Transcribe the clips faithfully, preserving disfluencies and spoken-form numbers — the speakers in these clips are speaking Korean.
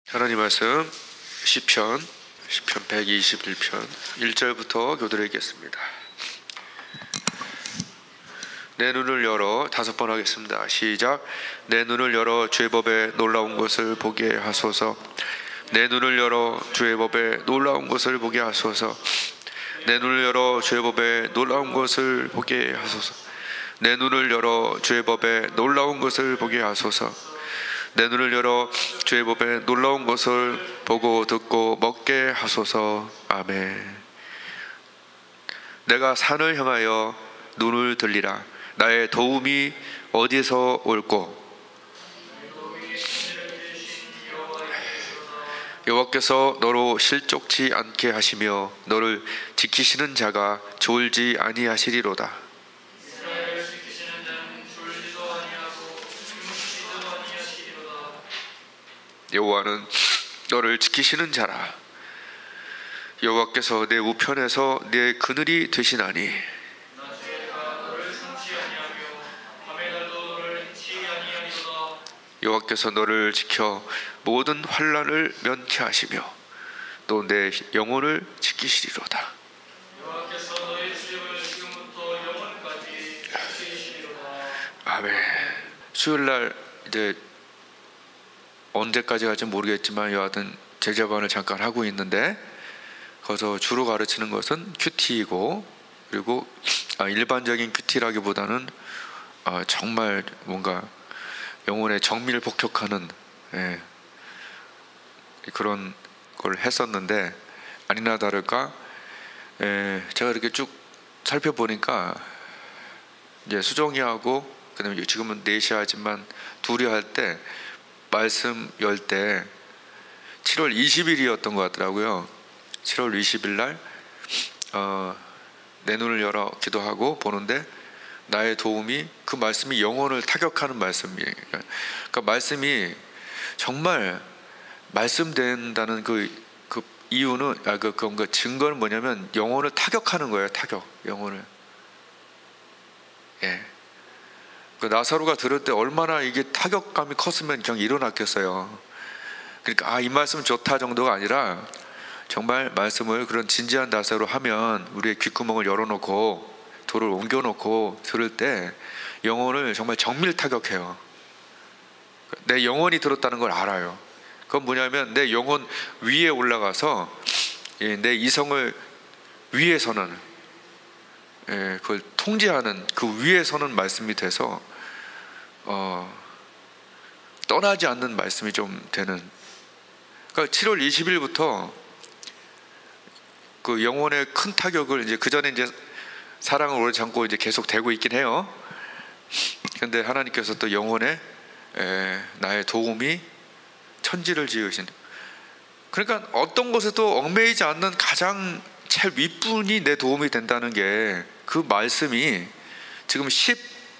하나님 말씀 시편 시편 백이십일 편 일 절부터 교드리겠습니다. 내 눈을 열어 다섯 번 하겠습니다. 시작. 내 눈을 열어 주의 법에 놀라운 것을 보게 하소서. 내 눈을 열어 주의 법에 놀라운 것을 보게 하소서. 내 눈을 열어 주의 법에 놀라운 것을 보게 하소서. 내 눈을 열어 주의 법에 놀라운 것을 보게 하소서. 내 눈을 열어 주의 법에 놀라운 것을 보고 듣고 먹게 하소서. 아멘. 내가 산을 향하여 눈을 들리라. 나의 도움이 어디서 올꼬? 여호와께서 너로 실족치 않게 하시며 너를 지키시는 자가 졸지 아니하시리로다. 여호와는 너를 지키시는 자라. 여호와께서 내 우편에서 내 그늘이 되시나니 여호와께서 너를 지켜 모든 환난을 면케 하시며 또 내 영혼을 지키시리로다. 아멘. 수요일날 이제 언제까지 갈지 모르겠지만 여하튼 제자반을 잠깐 하고 있는데 거기서 주로 가르치는 것은 큐티이고, 그리고 아, 일반적인 큐티라기보다는 아, 정말 뭔가 영혼의 정밀 복격하는 예, 그런 걸 했었는데 아니나 다를까 예, 제가 이렇게 쭉 살펴보니까 이제 수정이하고 그다음에 지금은 넷이 하지만 둘이 할 때 말씀 열 때 칠월 이십일이었던 것 같더라고요. 칠월 이십일 날 어, 내 눈을 열어 기도하고 보는데 나의 도움이, 그 말씀이 영혼을 타격하는 말씀이에요. 그러니까 말씀이 정말 말씀된다는 그, 그 이유는 아, 그, 그, 그 증거는 뭐냐면 영혼을 타격하는 거예요. 타격, 영혼을. 예. 그 나사로가 들을 때 얼마나 이게 타격감이 컸으면 그냥 일어났겠어요. 그러니까 아, 이 말씀 좋다 정도가 아니라 정말 말씀을 그런 진지한 자세로 하면 우리의 귓구멍을 열어놓고 돌을 옮겨놓고 들을 때 영혼을 정말 정밀 타격해요. 내 영혼이 들었다는 걸 알아요. 그건 뭐냐면 내 영혼 위에 올라가서 내 이성을 위에 서는, 예, 그걸 통제하는 그 위에 서는 말씀이 돼서 어, 떠나지 않는 말씀이 좀 되는. 그러니까 칠월 이십일부터 그 영혼의 큰 타격을 이제 그 전에 이제 사랑을 오래 참고 이제 계속 되고 있긴 해요. 그런데 하나님께서 또 영혼에 에, 나의 도움이 천지를 지으신. 그러니까 어떤 것에도 얽매이지 않는 가장 제일 윗분이 내 도움이 된다는 게, 그 말씀이 지금 십육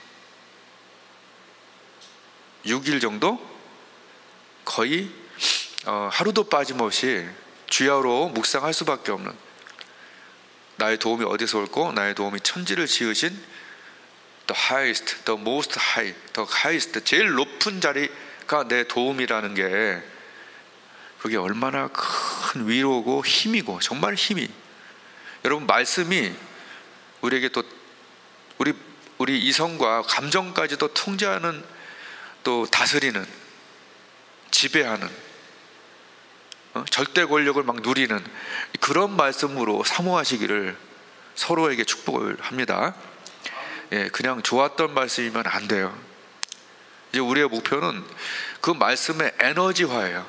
일 정도 거의 어, 하루도 빠짐없이 주야로 묵상할 수밖에 없는, 나의 도움이 어디서 올고 나의 도움이 천지를 지으신 the highest, the most high, the highest, 제일 높은 자리가 내 도움이라는 게, 그게 얼마나 큰 위로고 힘이고 정말 힘이. 여러분, 말씀이 우리에게 또 우리 우리 이성과 감정까지도 통제하는, 또 다스리는, 지배하는, 어? 절대 권력을 막 누리는 그런 말씀으로 사모하시기를 서로에게 축복을 합니다. 예, 그냥 좋았던 말씀이면 안 돼요. 이제 우리의 목표는 그 말씀의 에너지화예요.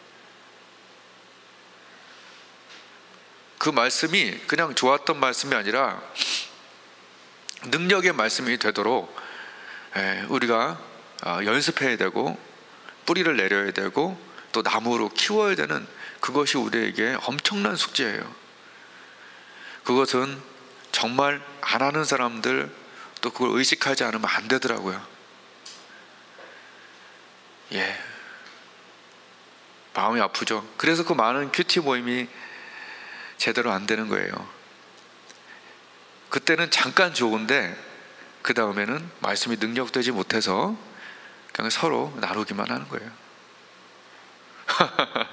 그 말씀이 그냥 좋았던 말씀이 아니라 능력의 말씀이 되도록 예, 우리가 연습해야 되고 뿌리를 내려야 되고 또 나무로 키워야 되는, 그것이 우리에게 엄청난 숙제예요. 그것은 정말 안 하는 사람들, 또 그걸 의식하지 않으면 안 되더라고요. 예, 마음이 아프죠. 그래서 그 많은 큐티 모임이 제대로 안 되는 거예요. 그때는 잠깐 좋은데 그 다음에는 말씀이 능력되지 못해서 그냥 서로 나누기만 하는 거예요.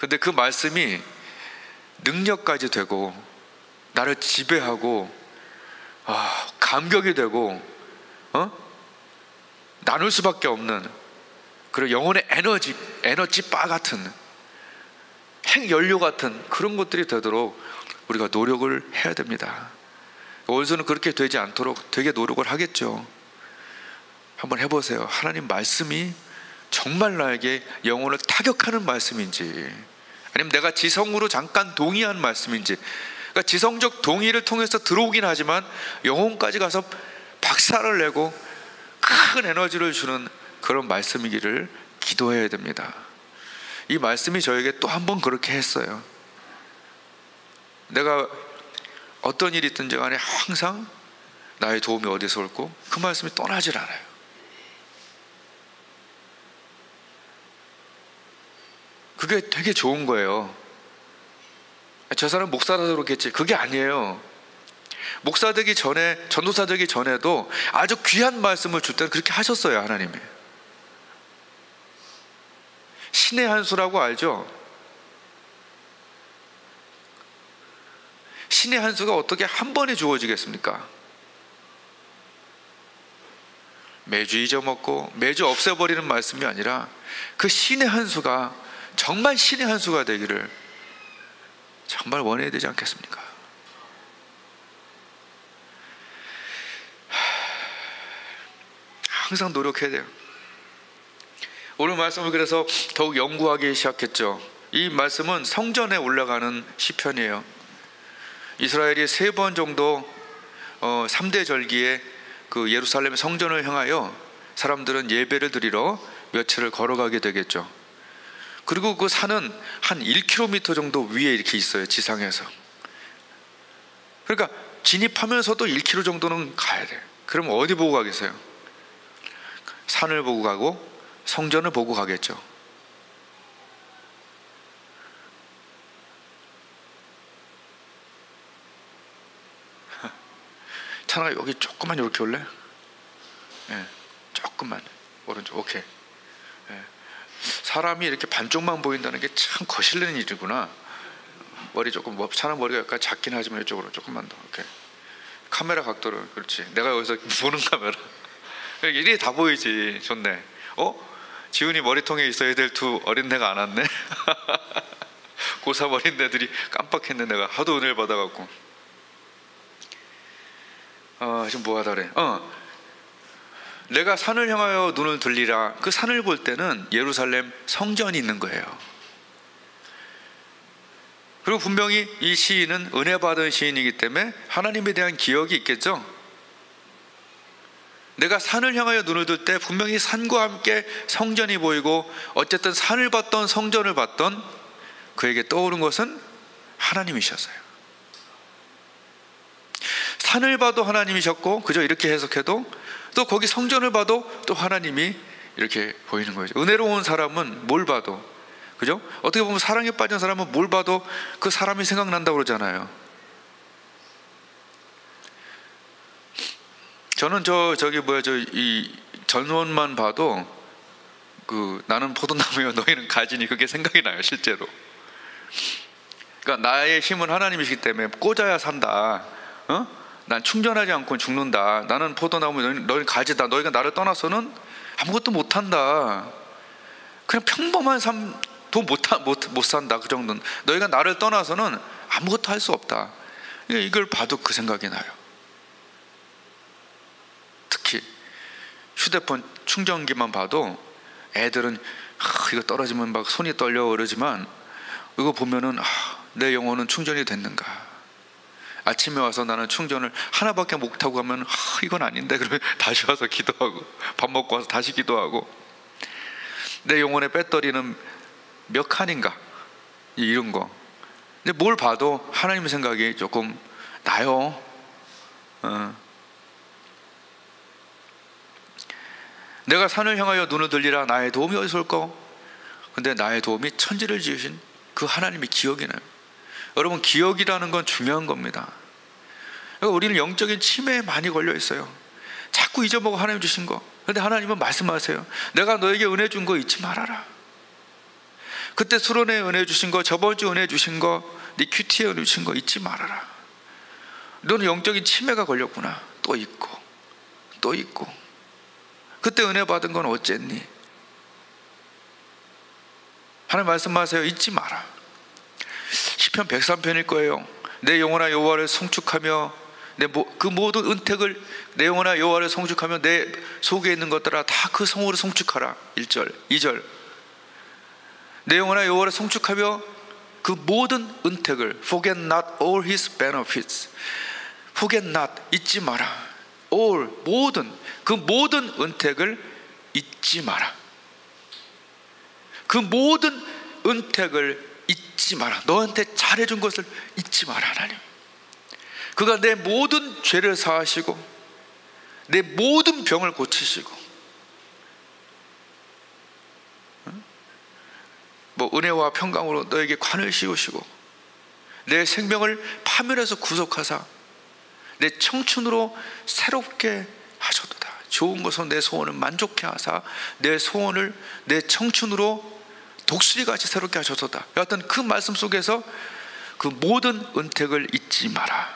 근데 그 말씀이 능력까지 되고 나를 지배하고 아, 감격이 되고 어? 나눌 수밖에 없는 그런 영혼의 에너지, 에너지 바 같은 핵연료 같은 그런 것들이 되도록 우리가 노력을 해야 됩니다. 원수는 그렇게 되지 않도록 되게 노력을 하겠죠. 한번 해보세요. 하나님 말씀이 정말 나에게 영혼을 타격하는 말씀인지, 아니면 내가 지성으로 잠깐 동의한 말씀인지. 그러니까 지성적 동의를 통해서 들어오긴 하지만 영혼까지 가서 박살을 내고 큰 에너지를 주는 그런 말씀이기를 기도해야 됩니다. 이 말씀이 저에게 또 한 번 그렇게 했어요. 내가 어떤 일이 있든지 간에 항상 나의 도움이 어디서 올고 그 말씀이 떠나질 않아요. 그게 되게 좋은 거예요. 저 사람 목사라서 그렇겠지. 그게 아니에요. 목사 되기 전에, 전도사 되기 전에도 아주 귀한 말씀을 줄 때는 그렇게 하셨어요. 하나님이. 신의 한 수라고 알죠? 신의 한 수가 어떻게 한 번에 주어지겠습니까? 매주 잊어먹고 매주 없애버리는 말씀이 아니라 그 신의 한 수가 정말 신의 한 수가 되기를 정말 원해야 되지 않겠습니까? 항상 노력해야 돼요. 오늘 말씀을 그래서 더욱 연구하기 시작했죠. 이 말씀은 성전에 올라가는 시편이에요. 이스라엘이 세 번 정도 어, 삼 대 절기에 그 예루살렘 성전을 향하여 사람들은 예배를 드리러 며칠을 걸어가게 되겠죠. 그리고 그 산은 한 일 킬로미터 정도 위에 이렇게 있어요. 지상에서. 그러니까 진입하면서도 일 킬로미터 정도는 가야 돼요. 그럼 어디 보고 가겠어요? 산을 보고 가고 성전을 보고 가겠죠. 찬아가 여기 조금만 이렇게 올래? 예, 조금만 오른쪽. 오케이. 예. 사람이 이렇게 반쪽만 보인다는 게 참 거슬리는 일이구나. 머리 조금, 뭐 찬아 머리가 약간 작긴 하지만 이쪽으로 조금만 더. 오케이. 카메라 각도를. 그렇지. 내가 여기서 보는 카메라. 일이 다 보이지. 좋네. 어? 지훈이 머리통에 있어야 될 두 어린애가 안 왔네. 고삼 어린애들이 깜빡했네. 내가 하도 은혜를 받아갖고. 어, 지금 뭐 하다 그래. 어. 내가 산을 향하여 눈을 들리라. 그 산을 볼 때는 예루살렘 성전이 있는 거예요. 그리고 분명히 이 시인은 은혜 받은 시인이기 때문에 하나님에 대한 기억이 있겠죠. 내가 산을 향하여 눈을 들 때 분명히 산과 함께 성전이 보이고, 어쨌든 산을 봤던 성전을 봤던 그에게 떠오른 것은 하나님이셨어요. 산을 봐도 하나님이셨고, 그저 이렇게 해석해도, 또 거기 성전을 봐도 또 하나님이 이렇게 보이는 거죠. 은혜로운 사람은 뭘 봐도, 그죠? 어떻게 보면 사랑에 빠진 사람은 뭘 봐도 그 사람이 생각난다고 그러잖아요. 저는 저 저기 뭐야 저 이 전원만 봐도 그 나는 포도나무여 너희는 가지니 그게 생각이 나요. 실제로. 그러니까 나의 힘은 하나님이시기 때문에 꽂아야 산다. 어? 난 충전하지 않고는 죽는다. 나는 포도나무, 너희는, 너희는 가지다. 너희가 나를 떠나서는 아무것도 못한다. 그냥 평범한 삶도 못, 못, 못 산다. 그 정도는. 너희가 나를 떠나서는 아무것도 할 수 없다. 이걸 봐도 그 생각이 나요. 특히 휴대폰 충전기만 봐도 애들은 아, 이거 떨어지면 막 손이 떨려 그러지만, 이거 보면은 아, 내 영혼은 충전이 됐는가. 아침에 와서 나는 충전을 하나밖에 못하고 하면 아, 이건 아닌데. 그러면 다시 와서 기도하고, 밥 먹고 와서 다시 기도하고, 내 영혼의 배터리는 몇 칸인가, 이런 거. 근데 뭘 봐도 하나님 생각이 조금 나요. 어. 내가 산을 향하여 눈을 들리라. 나의 도움이 어디서 올까? 근데 나의 도움이 천지를 지으신 그 하나님이 기억이 나요. 여러분, 기억이라는 건 중요한 겁니다. 우리는 영적인 치매에 많이 걸려 있어요. 자꾸 잊어먹어 하나님 주신 거. 그런데 하나님은 말씀하세요. 내가 너에게 은혜 준 거 잊지 말아라. 그때 수련회 은혜 주신 거, 저번 주 은혜 주신 거, 네 큐티에 은혜 주신 거 잊지 말아라. 너는 영적인 치매가 걸렸구나. 또 있고 또 있고. 그때 은혜 받은 건 어쨌니? 하나님 말씀하세요. 잊지 마라. 시편 백삼 편일 거예요. 내 영혼아 여호와를 송축하며 내 그 모든 은택을 내 영혼아 여호와를 송축하며 내 속에 있는 것들아 다 그 성호를 송축하라. 일 절 이 절. 내 영혼아 여호와를 송축하며 그 모든 은택을 forget not all his benefits. forget not, 잊지 마라. all, 모든, 그 모든 은택을 잊지 마라. 그 모든 은택을 잊지 마라. 너한테 잘해준 것을 잊지 마라. 하나님, 그가 내 모든 죄를 사하시고 내 모든 병을 고치시고 뭐 은혜와 평강으로 너에게 관을 씌우시고 내 생명을 파멸해서 구속하사 내 청춘으로 새롭게 하셨도다. 좋은 것으로 내 소원을 만족해 하사 내 소원을 내 청춘으로 독수리같이 새롭게 하셨도다. 여하튼 그 말씀 속에서 그 모든 은택을 잊지 마라.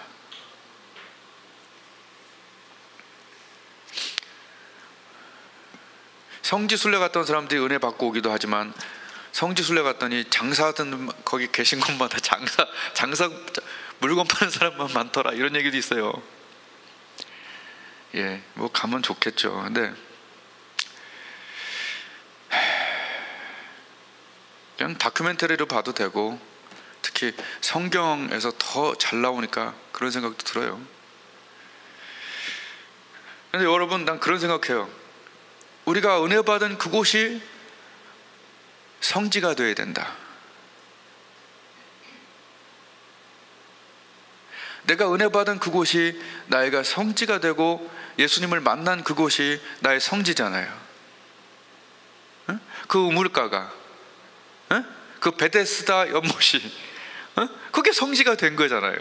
성지순례 갔던 사람들이 은혜 받고 오기도 하지만 성지순례 갔더니 장사하던 거기 계신 곳마다 장사 장사 물건 파는 사람만 많더라, 이런 얘기도 있어요. 예, 뭐 가면 좋겠죠. 근데 그냥 다큐멘터리로 봐도 되고 특히 성경에서 더 잘 나오니까 그런 생각도 들어요. 근데 여러분, 난 그런 생각해요. 우리가 은혜 받은 그곳이 성지가 되어야 된다. 내가 은혜 받은 그곳이 나이가 성지가 되고 예수님을 만난 그곳이 나의 성지잖아요. 응? 그 우물가가, 응? 그 베데스다 연못이, 응? 그게 성지가 된 거잖아요.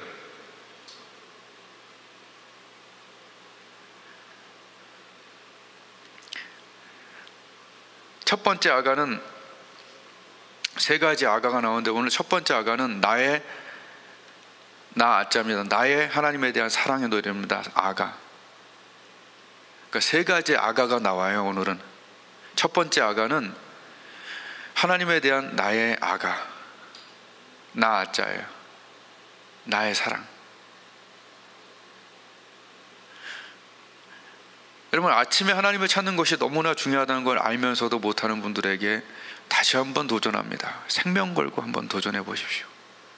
첫 번째 아가는, 세 가지 아가가 나오는데 오늘 첫 번째 아가는 나의 나 아자입니다. 나의 하나님에 대한 사랑의 노래입니다. 아가. 그러니까 세 가지 아가가 나와요. 오늘은 첫 번째 아가는 하나님에 대한 나의 아가, 나 아자예요. 나의 사랑. 여러분, 아침에 하나님을 찾는 것이 너무나 중요하다는 걸 알면서도 못하는 분들에게 다시 한번 도전합니다. 생명 걸고 한번 도전해 보십시오.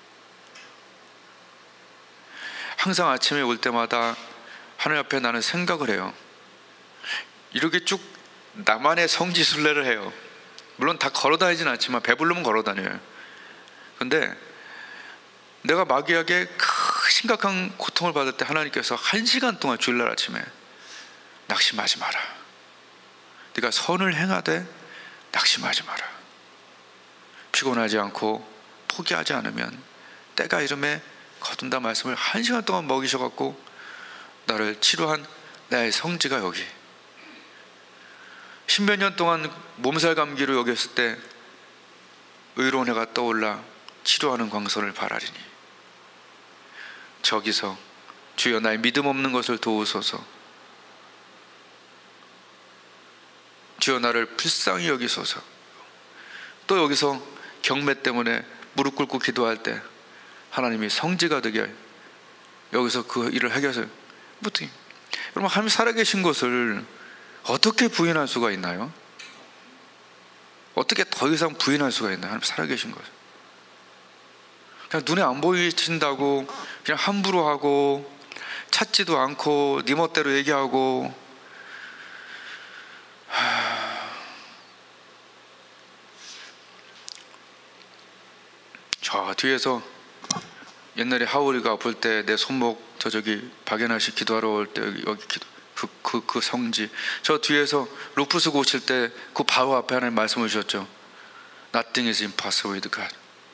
항상 아침에 올 때마다 하늘 앞에 나는 생각을 해요. 이렇게 쭉 나만의 성지순례를 해요. 물론 다 걸어다니진 않지만 배부르면 걸어다녀요. 근데 내가 마귀에게 큰 심각한 고통을 받을 때 하나님께서 한 시간 동안 주일날 아침에 낙심하지 마라. 네가 선을 행하되 낙심하지 마라. 피곤하지 않고 포기하지 않으면 때가 이름에 거둔다 말씀을 한 시간 동안 먹이셔갖고 나를 치료한 나의 성지가 여기. 십몇 년 동안 몸살 감기로 여겼을 때 의로운 해가 떠올라 치료하는 광선을 바라리니 저기서 주여 나의 믿음 없는 것을 도우소서, 주여 나를 불쌍히 여기소서. 또 여기서 경매 때문에 무릎 꿇고 기도할 때 하나님이 성지가 되게 여기서 그 일을 해결해서, 여러분, 하나님 살아계신 것을 어떻게 부인할 수가 있나요? 어떻게 더 이상 부인할 수가 있나요? 하나님 살아계신 것을 그냥 눈에 안 보이신다고 그냥 함부로 하고 찾지도 않고 네 멋대로 얘기하고, 저 뒤에서 옛날에 하울이가 아플 때 내 손목 저 저기 박연아 씨 기도하러 올 때 여기, 여기 기도 그, 그, 그 성지, 저 뒤에서 루푸스 고칠 때 그 바로 앞에 하나님 말씀을 주셨죠. Nothing is impossible with God.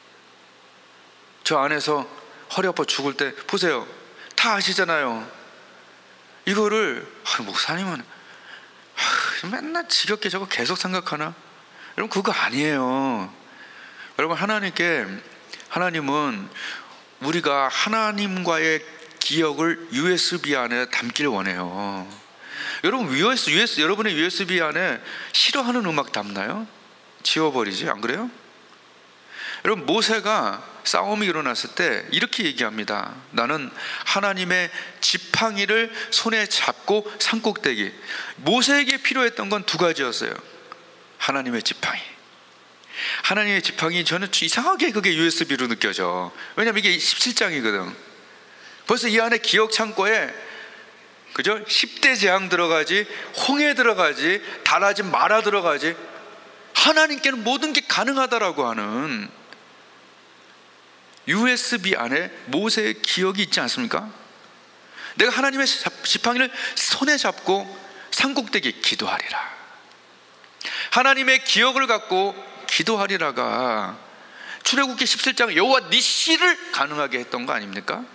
저 안에서 허리 아파 죽을 때 보세요. 다 아시잖아요. 이거를 아, 목사님은 아, 맨날 지겹게 저거 계속 생각하나? 여러분, 그거 아니에요. 여러분, 하나님께 하나님은 우리가 하나님과의 기억을 유에스비 안에 담기를 원해요. 여러분, 유에스, 유에스, 여러분의 유에스비 안에 싫어하는 음악 담나요? 지워버리지, 안 그래요? 여러분, 모세가 싸움이 일어났을 때 이렇게 얘기합니다. 나는 하나님의 지팡이를 손에 잡고 산꼭대기. 모세에게 필요했던 건 두 가지였어요. 하나님의 지팡이. 하나님의 지팡이, 저는 이상하게 그게 유에스비로 느껴져. 왜냐면 이게 십칠 장이거든. 벌써 이 안에 기억 창고에, 그죠? 십 대 재앙 들어가지, 홍해 들어가지, 달아진 마라 들어가지. 하나님께는 모든 게 가능하다라고 하는 유에스비 안에 모세의 기억이 있지 않습니까? 내가 하나님의 지팡이를 손에 잡고 산꼭대기 기도하리라. 하나님의 기억을 갖고 기도하리라가 출애굽기 십칠 장 여호와 니시를 가능하게 했던 거 아닙니까?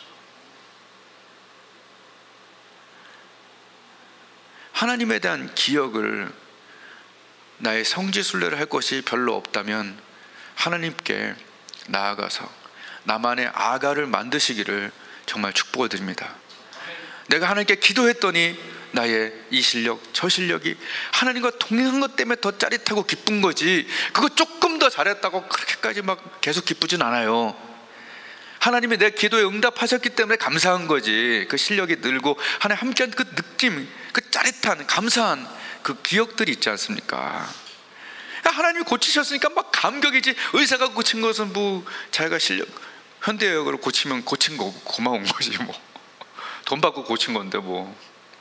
하나님에 대한 기억을, 나의 성지순례를 할 것이 별로 없다면 하나님께 나아가서 나만의 아가를 만드시기를 정말 축복을 드립니다. 내가 하나님께 기도했더니 나의 이 실력 저 실력이 하나님과 동행한 것 때문에 더 짜릿하고 기쁜 거지, 그거 조금 더 잘했다고 그렇게까지 막 계속 기쁘진 않아요. 하나님이 내 기도에 응답하셨기 때문에 감사한 거지. 그 실력이 늘고 하나님 함께한 그 느낌, 그 짜릿한 감사한 그 기억들이 있지 않습니까? 하나님이 고치셨으니까 막 감격이지. 의사가 고친 것은 뭐 자기가 실력, 현대의학으로 고치면 고친 거고 고마운 거지 뭐. 돈 받고 고친 건데 뭐.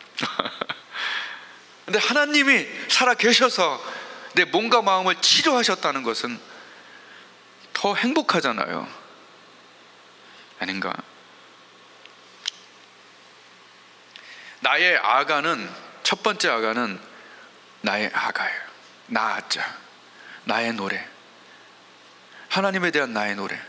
근데 하나님이 살아 계셔서 내 몸과 마음을 치료하셨다는 것은 더 행복하잖아요. 아닌가? 나의 아가는, 첫 번째 아가는 나의 아가예요. 나아자, 나의 노래, 하나님에 대한 나의 노래.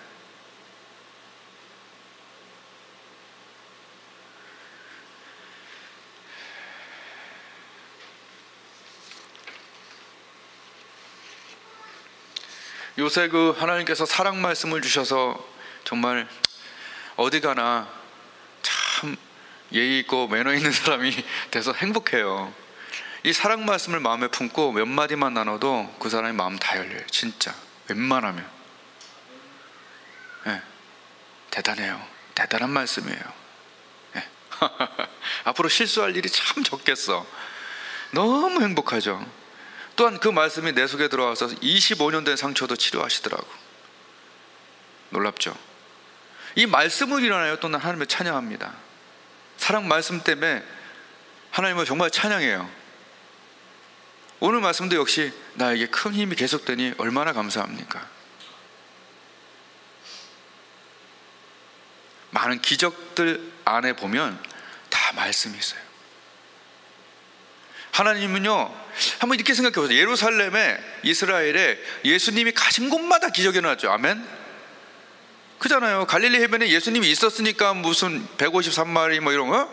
요새 그 하나님께서 사랑 말씀을 주셔서 정말 어디 가나 참 예의 있고 매너 있는 사람이 돼서 행복해요. 이 사랑 말씀을 마음에 품고 몇 마디만 나눠도 그 사람의 마음 다 열려요. 진짜 웬만하면. 네. 대단해요. 대단한 말씀이에요. 네. 앞으로 실수할 일이 참 적겠어. 너무 행복하죠. 또한 그 말씀이 내 속에 들어와서 이십오 년 된 상처도 치료하시더라고. 놀랍죠? 이 말씀을 일어나요. 또 난 하나님을 찬양합니다. 사랑 말씀 때문에 하나님을 정말 찬양해요. 오늘 말씀도 역시 나에게 큰 힘이 계속되니 얼마나 감사합니까? 많은 기적들 안에 보면 다 말씀이 있어요. 하나님은요, 한번 이렇게 생각해 보세요. 예루살렘에, 이스라엘에 예수님이 가신 곳마다 기적이 일어났죠. 아멘? 그잖아요. 갈릴리 해변에 예수님이 있었으니까 무슨 백오십삼 마리 뭐 이런 거?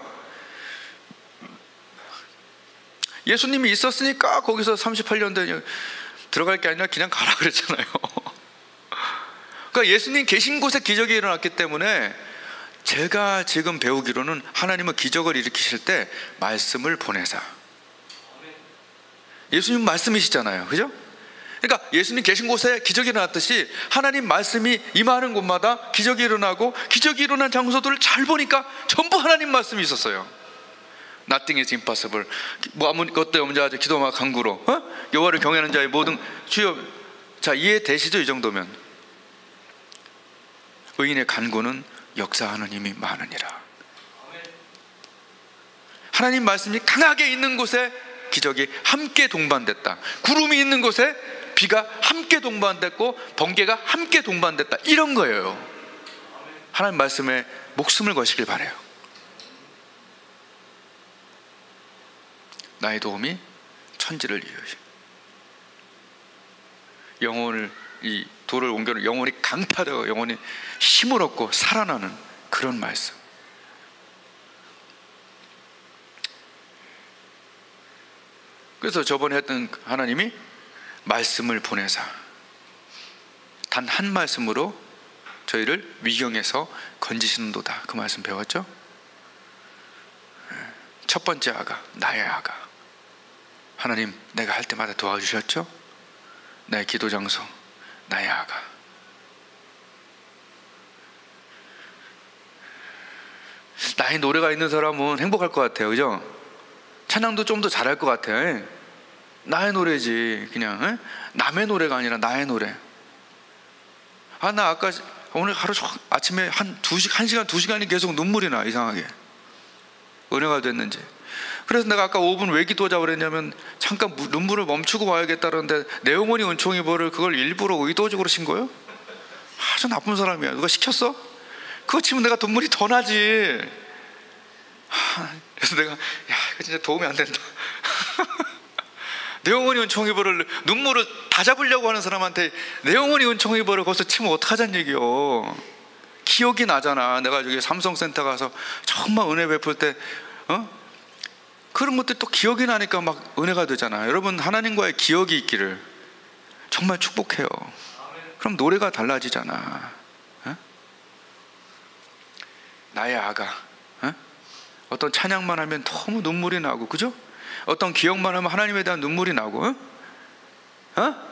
예수님이 있었으니까 거기서 삼십팔 년 된 들어갈 게 아니라 그냥 가라 그랬잖아요. 그러니까 예수님 계신 곳에 기적이 일어났기 때문에 제가 지금 배우기로는 하나님은 기적을 일으키실 때 말씀을 보내사. 예수님 말씀이시잖아요. 그죠? 그러니까 예수님 계신 곳에 기적이 일어났듯이 하나님 말씀이 임하는 곳마다 기적이 일어나고, 기적이 일어난 장소들을 잘 보니까 전부 하나님 말씀이 있었어요. Nothing is impossible. 뭐 아무것도 없는 자 기도만 간구로, 어? 여호와를 경외하는 자의 모든 주여. 자, 이해되시죠? 이 정도면 의인의 간구는 역사하는 힘이 많으니라. 하나님 말씀이 강하게 있는 곳에 기적이 함께 동반됐다. 구름이 있는 곳에 비가 함께 동반됐고 번개가 함께 동반됐다. 이런 거예요. 하나님 말씀에 목숨을 거시길 바라요. 나의 도움이 천지를 이루시. 영혼을, 이 돌을 옮겨는 영혼이 강타되고 영혼이 힘을 얻고 살아나는 그런 말씀. 그래서 저번에 했던 하나님이 말씀을 보내사 단 한 말씀으로 저희를 위경에서 건지시는도다. 그 말씀 배웠죠? 첫 번째 아가, 나의 아가. 하나님, 내가 할 때마다 도와주셨죠? 나의 기도 장소, 나의 아가. 나의 노래가 있는 사람은 행복할 것 같아요, 그죠? 찬양도 좀 더 잘할 것 같아요. 나의 노래지, 그냥 에? 남의 노래가 아니라 나의 노래. 아, 나 아까 오늘 하루 아침에 한 두 시, 한 시간, 두 시간이 계속 눈물이 나, 이상하게. 은혜가 됐는지. 그래서 내가 아까 오 분 왜 기도하자고 그랬냐면, 잠깐 눈물을 멈추고 와야겠다는데 내 어머니 은총이보를 그걸 일부러 의도적으로 신 거예요? 아주 나쁜 사람이야. 누가 시켰어? 그거 치면 내가 눈물이 더 나지. 그래서 내가, 야, 이거 진짜 도움이 안 된다. 내 어머니 은총이보를 눈물을 다 잡으려고 하는 사람한테 내 어머니 은총이보를 거기서 치면 어떡하자는 얘기요. 기억이 나잖아. 내가 저기 삼성센터 가서 정말 은혜 베풀 때 어? 그런 것들 또 기억이 나니까 막 은혜가 되잖아. 여러분, 하나님과의 기억이 있기를 정말 축복해요. 그럼 노래가 달라지잖아. 어? 나의 아가. 어? 어떤 찬양만 하면 너무 눈물이 나고, 그죠? 어떤 기억만 하면 하나님에 대한 눈물이 나고. 어? 어?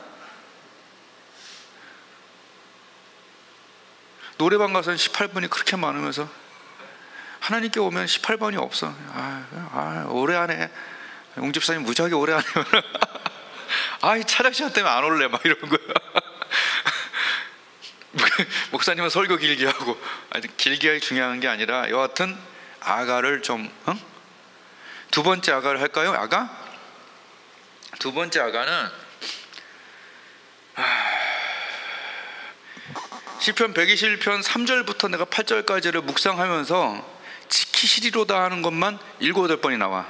노래방 가서는 십팔 번이 그렇게 많으면서 하나님께 오면 십팔 번이 없어. 아, 아 오래 하네. 용 집사님 무지하게 오래 하네. 아, 이 찬양 시간 때문에 안 올래 막 이런 거야. 목사님은 설교 길게 하고. 아니, 길게 하기 중요한 게 아니라 여하튼 아가를 좀 어? 두 번째 아가를 할까요? 아가? 두 번째 아가는 아... 시편 백이십일 편 삼 절부터 내가 팔 절까지를 묵상하면서 지키시리로다 하는 것만 일곱 여덟 번이 나와.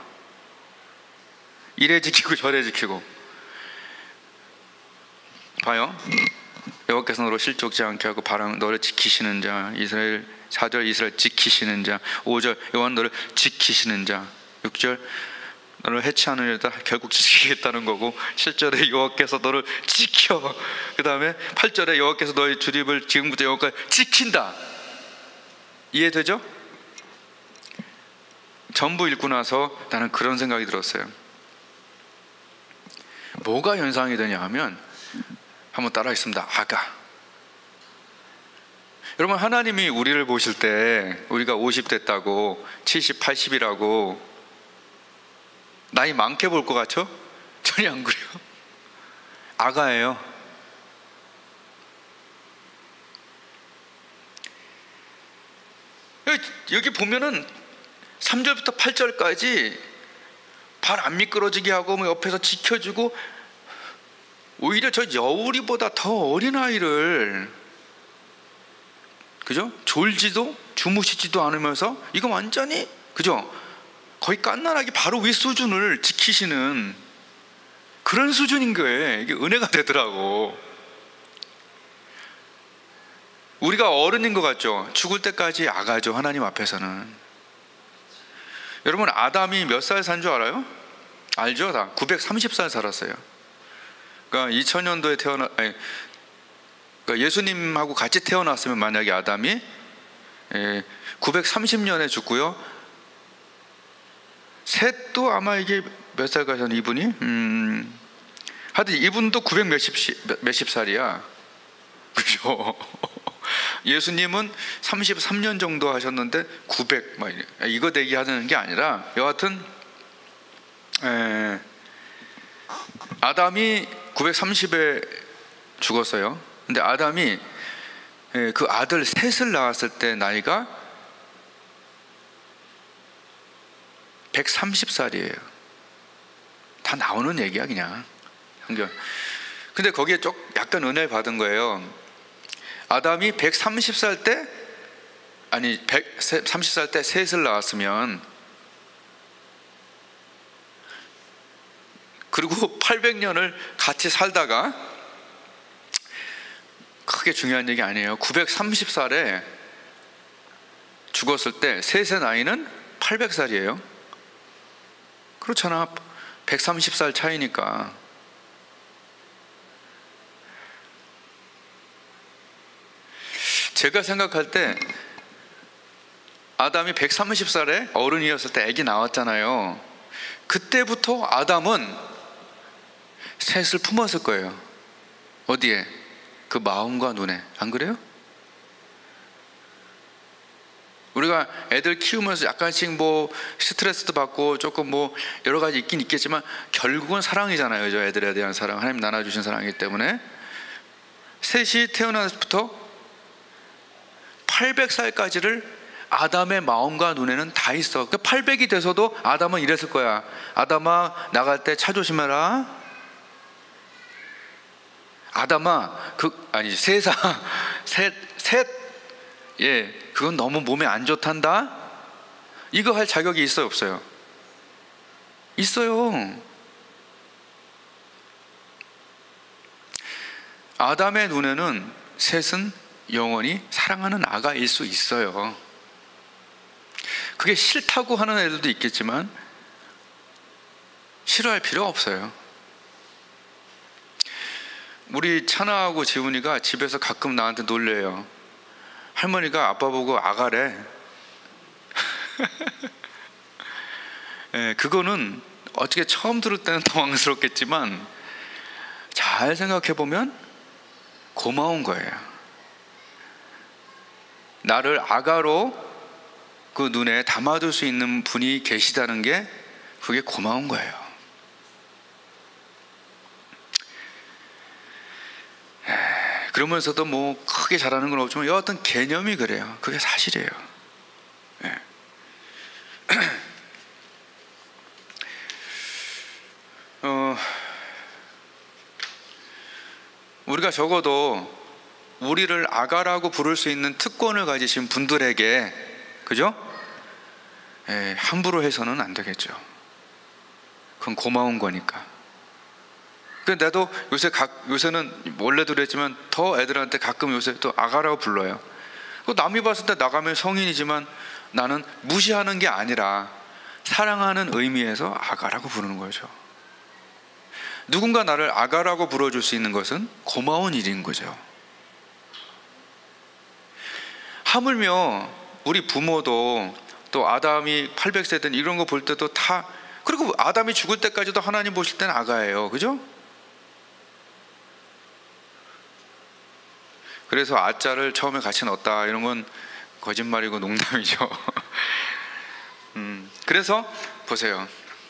이래 지키고 저래 지키고. 봐요. 여호와께서 너를 실족지 않게 하고 바람 너를 지키시는 자. 이스라엘 사 절 이스라엘 지키시는 자. 오 절 여호와 너를 지키시는 자. 육 절 너를 해치하는 일다 결국 지키겠다는 거고, 칠 절에 여호와께서 너를 지켜. 그 다음에 팔 절에 여호와께서 너의 주립을 지금부터 여호와까지 지킨다. 이해되죠? 전부 읽고 나서 나는 그런 생각이 들었어요. 뭐가 연상이 되냐 하면, 한번 따라 있습니다. 아가. 여러분, 하나님이 우리를 보실 때 우리가 오십 됐다고 칠십, 팔십이라고 나이 많게 볼 것 같죠? 전혀 안 그래요. 아가예요. 여기 보면은 삼 절부터 팔 절까지 발 안 미끄러지게 하고 뭐 옆에서 지켜주고, 오히려 저 여우리보다 더 어린 아이를, 그죠? 졸지도 주무시지도 않으면서 이거 완전히, 그죠? 거의 깐난하게 바로 위 수준을 지키시는 그런 수준인 거예요. 이게 은혜가 되더라고. 우리가 어른인 것 같죠? 죽을 때까지 아가죠, 하나님 앞에서는. 여러분, 아담이 몇 살 산 줄 알아요? 알죠? 다 구백삼십 살 살았어요. 그러니까 이천 년도에 태어나, 아니, 그러니까 예수님하고 같이 태어났으면 만약에 아담이 예, 구백삼십 년에 죽고요. 셋도 아마 이게 몇 살 가셨나 이분이? 음, 하여튼 이분도 구백 몇십, 몇십 살이야. 그죠? 예수님은 삼십삼 년 정도 하셨는데 구백 막 이래. 이거 대기하는 게 아니라 여하튼 에, 아담이 구백삼십에 죽었어요. 근데 아담이 에, 그 아들 셋을 낳았을 때 나이가 백삼십 살이에요. 다 나오는 얘기야 그냥. 근데 거기에 좀 약간 은혜를 받은 거예요. 아담이 백삼십 살 때, 아니 백삼십 살 때 셋을 낳았으면, 그리고 팔백 년을 같이 살다가, 크게 중요한 얘기 아니에요. 구백삼십 살에 죽었을 때 셋의 나이는 팔백 살이에요. 그렇잖아. 백삼십 살 차이니까. 제가 생각할 때 아담이 백삼십 살에 어른이었을 때 아기 나왔잖아요. 그때부터 아담은 셋을 품었을 거예요. 어디에? 그 마음과 눈에. 안 그래요? 우리가 애들 키우면서 약간씩 뭐 스트레스도 받고 조금 뭐 여러 가지 있긴 있겠지만 결국은 사랑이잖아요. 저 애들에 대한 사랑, 하나님 나눠주신 사랑이기 때문에. 셋이 태어나서부터 팔백 살까지를 아담의 마음과 눈에는 다 있어. 그 팔백이 돼서도 아담은 이랬을 거야. 아담아, 나갈 때 차 조심해라. 아담아, 그 아니 세사 셋 셋 예, 그건 너무 몸에 안 좋단다. 이거 할 자격이 있어요, 없어요? 있어요. 아담의 눈에는 셋은 영원히 사랑하는 아가일 수 있어요. 그게 싫다고 하는 애들도 있겠지만 싫어할 필요 없어요. 우리 차나하고 지훈이가 집에서 가끔 나한테 놀려요. 할머니가 아빠 보고 아가래. 예, 그거는 어떻게 처음 들을 때는 당황스럽겠지만 잘 생각해 보면 고마운 거예요. 나를 아가로 그 눈에 담아둘 수 있는 분이 계시다는 게 그게 고마운 거예요. 그러면서도 뭐 크게 잘하는 건 없지만 여하튼 개념이 그래요. 그게 사실이에요. 네. 어, 우리가 적어도 우리를 아가라고 부를 수 있는 특권을 가지신 분들에게, 그죠? 예, 함부로 해서는 안 되겠죠. 그건 고마운 거니까. 근데 나도 요새 각, 요새는 원래도 그랬지만 더 애들한테 가끔 요새 또 아가라고 불러요. 남이 봤을 때 나가면 성인이지만 나는 무시하는 게 아니라 사랑하는 의미에서 아가라고 부르는 거죠. 누군가 나를 아가라고 불러줄 수 있는 것은 고마운 일인 거죠. 하물며 우리 부모도 또 아담이 팔백 세 된 이런 거 볼 때도 다, 그리고 아담이 죽을 때까지도 하나님 보실 때는 아가예요. 그죠? 그래서 아자를 처음에 같이 넣었다 이런 건 거짓말이고 농담이죠. 음, 그래서 보세요.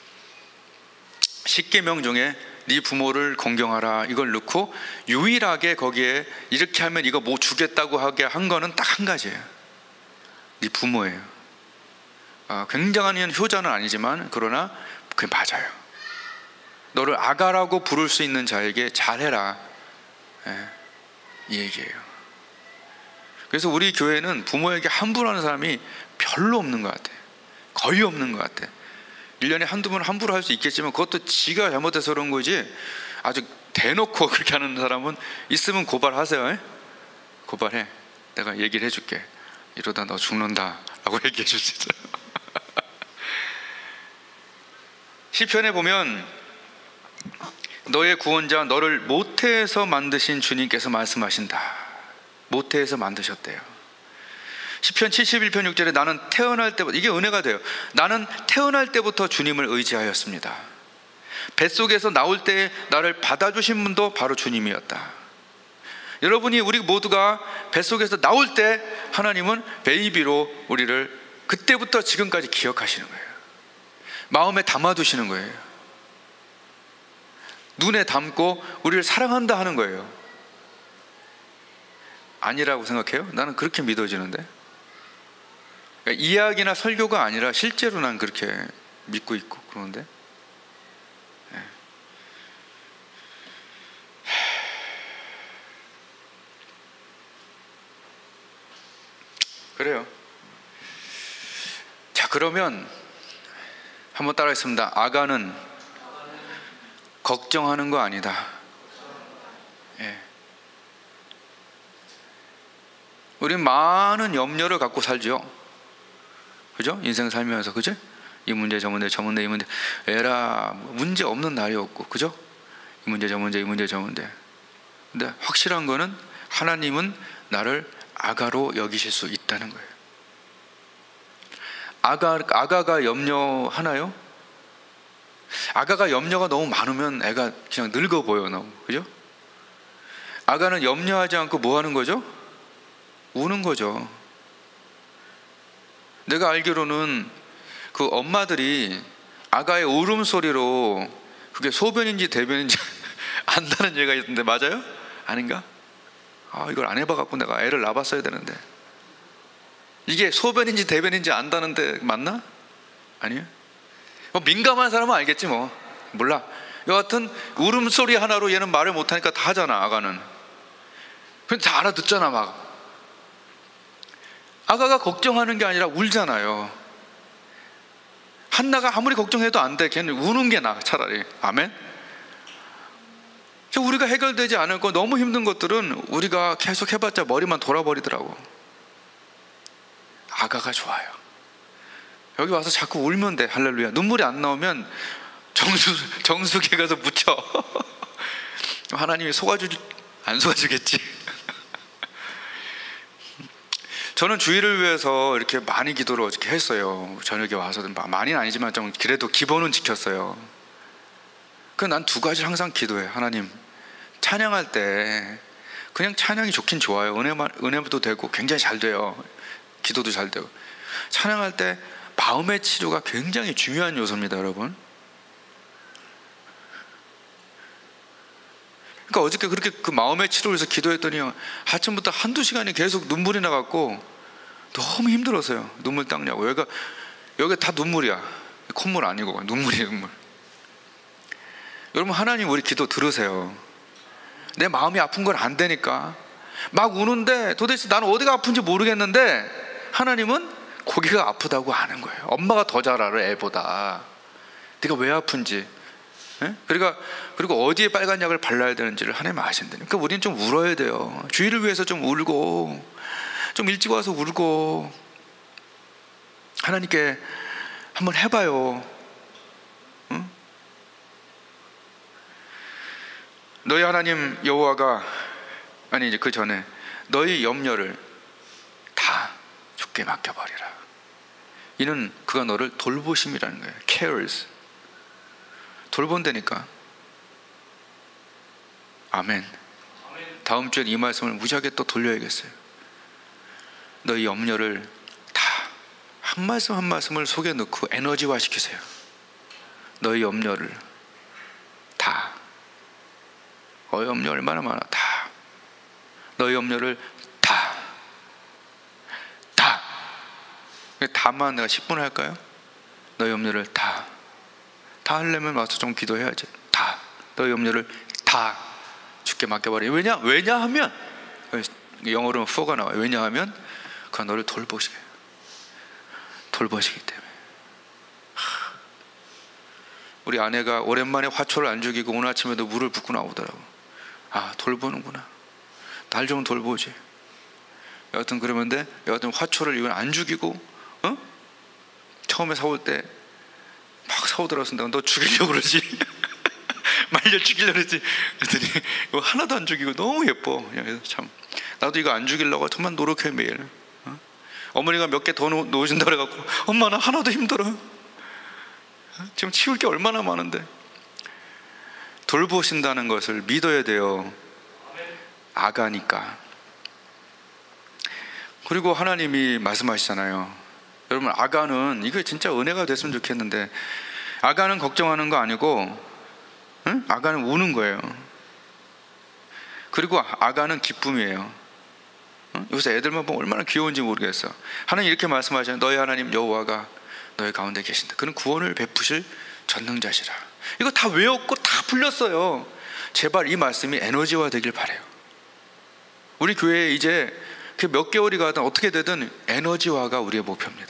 십계명 중에 네 부모를 공경하라 이걸 넣고 유일하게 거기에 이렇게 하면 이거 뭐 주겠다고 하게 한 거는 딱 한 가지예요. 네 부모예요. 아, 굉장한 효자는 아니지만 그러나 그게 맞아요. 너를 아가라고 부를 수 있는 자에게 잘해라. 예, 이 얘기예요. 그래서 우리 교회는 부모에게 함부로 하는 사람이 별로 없는 것 같아요. 거의 없는 것 같아요. 일 년에 한두 번 함부로 할 수 있겠지만 그것도 지가 잘못해서 그런 거지 아주 대놓고 그렇게 하는 사람은 있으면 고발하세요. 에? 고발해. 내가 얘기를 해줄게. 이러다 너 죽는다 라고 얘기해 줄 수 있어요. 시편에 보면 너의 구원자 너를 모태에서 만드신 주님께서 말씀하신다. 모태에서 만드셨대요. 시편 칠십일 편 육 절에 나는 태어날 때부터, 이게 은혜가 돼요. 나는 태어날 때부터 주님을 의지하였습니다. 뱃속에서 나올 때 나를 받아주신 분도 바로 주님이었다. 여러분이 우리 모두가 뱃속에서 나올 때 하나님은 베이비로 우리를 그때부터 지금까지 기억하시는 거예요. 마음에 담아두시는 거예요. 눈에 담고 우리를 사랑한다 하는 거예요. 아니라고 생각해요? 나는 그렇게 믿어지는데. 그러니까 이야기나 설교가 아니라 실제로 난 그렇게 믿고 있고 그러는데. 네. 그래요. 자, 그러면 한번 따라하겠습니다. 아가는 걱정하는 거 아니다. 예. 우린 많은 염려를 갖고 살죠. 그죠? 인생 살면서, 그죠? 이 문제 저 문제 저 문제 이 문제, 에라 문제 없는 날이 없고, 그죠? 이 문제 저 문제 이 문제 저 문제. 근데 확실한 거는 하나님은 나를 아가로 여기실 수 있다는 거예요. 아가, 아가가 염려하나요? 아가가 염려가 너무 많으면 애가 그냥 늙어 보여 너무. 그죠? 아가는 염려하지 않고 뭐 하는 거죠? 우는 거죠. 내가 알기로는 그 엄마들이 아가의 울음소리로 그게 소변인지 대변인지 안다는 얘기가 있던데 맞아요? 아닌가? 아, 이걸 안 해봐갖고 내가 애를 낳았어야 되는데. 이게 소변인지 대변인지 안다는데 맞나? 아니에요? 뭐 민감한 사람은 알겠지 뭐. 몰라. 여하튼 울음소리 하나로 얘는 말을 못하니까 다 하잖아. 아가는. 근데 다 알아듣잖아 막. 아가가 걱정하는 게 아니라 울잖아요. 한나가 아무리 걱정해도 안 돼. 걔는 우는 게 나아 차라리. 아멘? 우리가 해결되지 않을 거 너무 힘든 것들은 우리가 계속 해봤자 머리만 돌아버리더라고. 아가가 좋아요. 여기 와서 자꾸 울면 돼. 할렐루야. 눈물이 안 나오면 정수, 정수기에 가서 묻혀. 하나님이 속아주, 안 속아주겠지. 저는 주일을 위해서 이렇게 많이 기도를 어저께 했어요. 저녁에 와서. 많이는 아니지만 좀 그래도 기본은 지켰어요. 그래서 난 두 가지를 항상 기도해. 하나님, 찬양할 때 그냥 찬양이 좋긴 좋아요. 은혜만, 은혜도 되고 굉장히 잘 돼요. 기도도 잘 되고. 찬양할 때 마음의 치료가 굉장히 중요한 요소입니다, 여러분. 그러니까 어저께 그렇게 그 마음의 치료를 위해서 기도했더니 아침부터 한두 시간이 계속 눈물이 나갖고 너무 힘들었어요. 눈물 닦냐고. 여기가, 여기가 다 눈물이야. 콧물 아니고 눈물이에요, 눈물. 여러분, 하나님 우리 기도 들으세요. 내 마음이 아픈 건 안 되니까 막 우는데 도대체 나는 어디가 아픈지 모르겠는데 하나님은 거기가 아프다고 아는 거예요. 엄마가 더 잘 알아, 애보다. 네가 왜 아픈지. 예? 그러니까 그리고 어디에 빨간 약을 발라야 되는지를 하나님 아신다니까. 그러니까 우리는 좀 울어야 돼요. 주의를 위해서 좀 울고, 좀 일찍 와서 울고, 하나님께 한번 해봐요. 응? 너희 하나님 여호와가, 아니 이제 그 전에 너희 염려를 다 주께 맡겨버리라. 이는 그가 너를 돌보심이라는 거예요. cares. 돌본다니까. 아멘. 다음 주엔 이 말씀을 무지하게 또 돌려야겠어요. 너희 염려를 다 한 말씀 한 말씀을 속에 넣고 에너지화 시키세요. 너희 염려를 다. 어 염려 얼마나 많아. 다. 너희 염려를 다. 다. 다만 내가 십 분 할까요? 너희 염려를 다. 다 하려면 와서 좀 기도해야지. 다. 너희 염려를 다 주께 맡겨버려. 왜냐? 왜냐하면 영어로는 for가 나와요. 왜냐하면 그가 너를 돌보시게 돌보시기 때문에. 하. 우리 아내가 오랜만에 화초를 안 죽이고 오늘 아침에도 물을 붓고 나오더라고. 아, 돌보는구나. 날 좀 돌보지. 여하튼 그러면 돼. 여하튼 화초를 이건 안 죽이고, 어? 처음에 사올 때 막 사오더라고. 너 죽이려고 그러지. 말려 죽이려고 그러지. 그랬더니 이거 하나도 안 죽이고 너무 예뻐. 그래서 참 나도 이거 안 죽이려고 정말 노력해 매일. 어? 어머니가 몇 개 더 놓으신다 그래갖고 엄마 나 하나도 힘들어. 어? 지금 치울 게 얼마나 많은데. 돌보신다는 것을 믿어야 돼요. 아가니까. 그리고 하나님이 말씀하시잖아요. 여러분, 아가는 이거 진짜 은혜가 됐으면 좋겠는데, 아가는 걱정하는 거 아니고, 응? 아가는 우는 거예요. 그리고 아가는 기쁨이에요. 응? 요새 애들만 보면 얼마나 귀여운지 모르겠어. 하나님 이렇게 말씀하시잖아요. 너희 하나님 여호와가 너희 가운데 계신다. 그는 구원을 베푸실 전능자시라. 이거 다 외웠고 다 풀렸어요. 제발 이 말씀이 에너지화 되길 바라요. 우리 교회에 이제 그 몇 개월이 가든 어떻게 되든 에너지화가 우리의 목표입니다.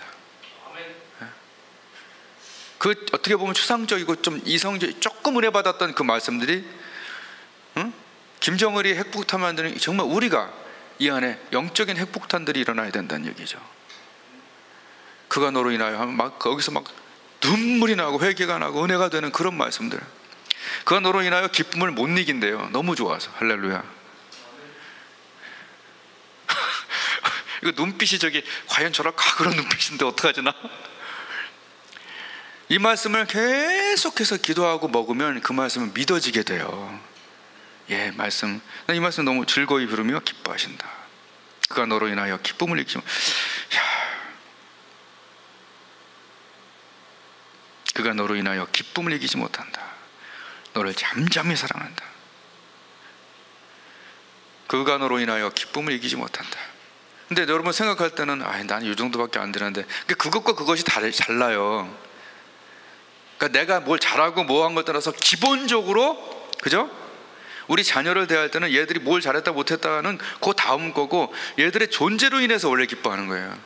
그 어떻게 보면 추상적이고 좀 이성적, 조금 은혜 받았던 그 말씀들이, 응? 김정을이 핵폭탄 만드는, 정말 우리가 이 안에 영적인 핵폭탄들이 일어나야 된다는 얘기죠. 그가 너로 인하여 하면 막 거기서 막 눈물이 나고 회개가 나고 은혜가 되는 그런 말씀들. 그가 너로 인하여 기쁨을 못 이긴대요. 너무 좋아서. 할렐루야. 이거 눈빛이 저기 과연 저럴까? 그런 눈빛인데 어떡하지 나? 이 말씀을 계속해서 기도하고 먹으면 그 말씀은 믿어지게 돼요. 예, 말씀. 난 이 말씀 너무 즐거이 부르며 기뻐하신다. 그가 너로 인하여 기쁨을 느끼며, 야, 그가 너로 인하여 기쁨을 이기지 못한다. 너를 잠잠히 사랑한다. 그가 너로 인하여 기쁨을 이기지 못한다. 근데 여러분 생각할 때는 아, 나는 이 정도밖에 안 되는데, 그것과 그것이 달라요. 그러니까 내가 뭘 잘하고 뭐 한 것 따라서 기본적으로, 그죠? 우리 자녀를 대할 때는 얘들이 뭘 잘했다 못했다는 그 다음 거고, 얘들의 존재로 인해서 원래 기뻐하는 거예요.